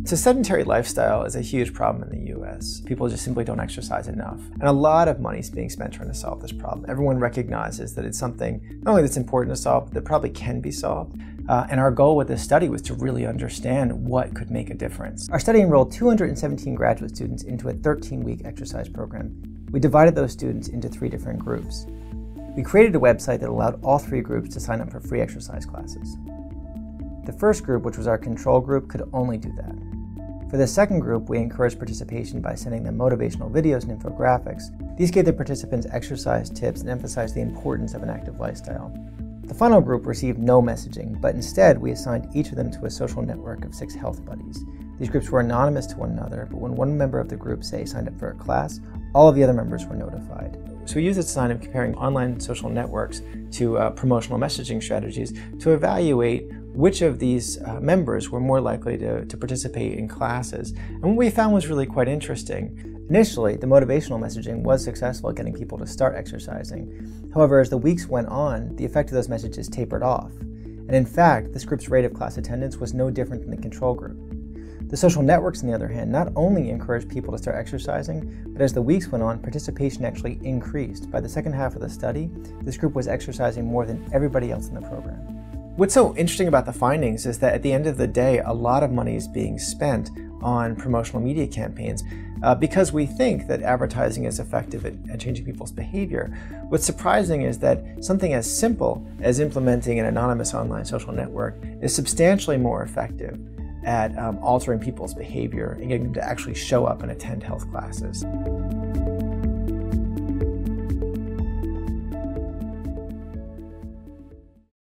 So sedentary lifestyle is a huge problem in the US. People just simply don't exercise enough. And a lot of money is being spent trying to solve this problem. Everyone recognizes that it's something not only that's important to solve, but that probably can be solved. And our goal with this study was to really understand what could make a difference. Our study enrolled 217 graduate students into a 13-week exercise program. We divided those students into 3 different groups. We created a website that allowed all 3 groups to sign up for free exercise classes. The first group, which was our control group, could only do that. For the second group, we encouraged participation by sending them motivational videos and infographics. These gave the participants exercise tips and emphasized the importance of an active lifestyle. The final group received no messaging, but instead we assigned each of them to a social network of 6 health buddies. These groups were anonymous to one another, but when one member of the group, say, signed up for a class, all of the other members were notified. So we used this design of comparing online social networks to promotional messaging strategies to evaluate which of these members were more likely to participate in classes. And what we found was really quite interesting. Initially, the motivational messaging was successful at getting people to start exercising. However, as the weeks went on, the effect of those messages tapered off. And in fact, this group's rate of class attendance was no different than the control group. The social networks, on the other hand, not only encouraged people to start exercising, but as the weeks went on, participation actually increased. By the second half of the study, this group was exercising more than everybody else in the program. What's so interesting about the findings is that at the end of the day, a lot of money is being spent on promotional media campaigns because we think that advertising is effective at changing people's behavior. What's surprising is that something as simple as implementing an anonymous online social network is substantially more effective at altering people's behavior and getting them to actually show up and attend health classes.